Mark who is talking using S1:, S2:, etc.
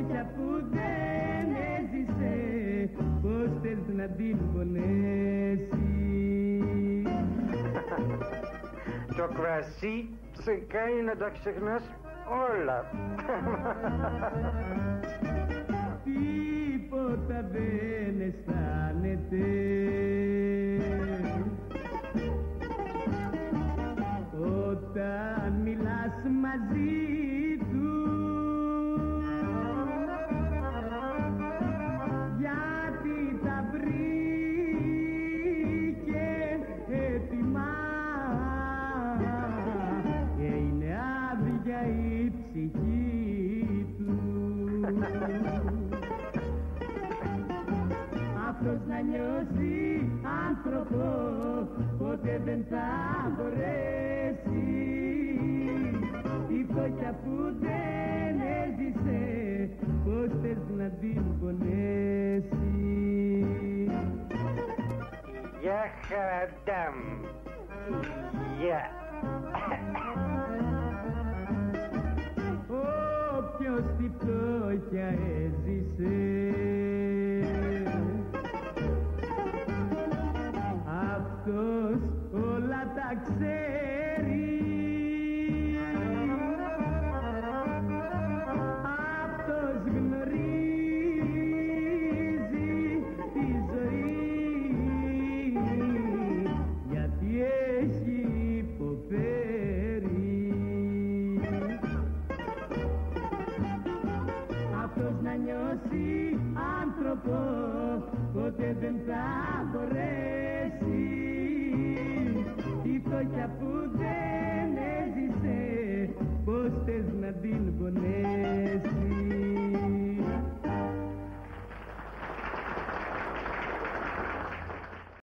S1: φτώχεια που δεν έζησε, πώς θες να την πονέσει.
S2: Το κρασί σε κάνει να τα ξεχνάς όλα.
S1: Τίποτα δεν αισθάνεται όταν μιλάς μαζί του, γιατί τα βρήκε έτοιμα και είναι άδεια η ψυχή του. Αυτός να νιώσει άνθρωπο ποτέ δεν θα μπορέσει, η φτώχεια που δεν έζησε, πώς θες να την πονέσει.
S2: Γεια χαραντάμ. Γεια.
S1: Όποιος τη φτώχεια έζησε, αυτός όλα τα ξέρει.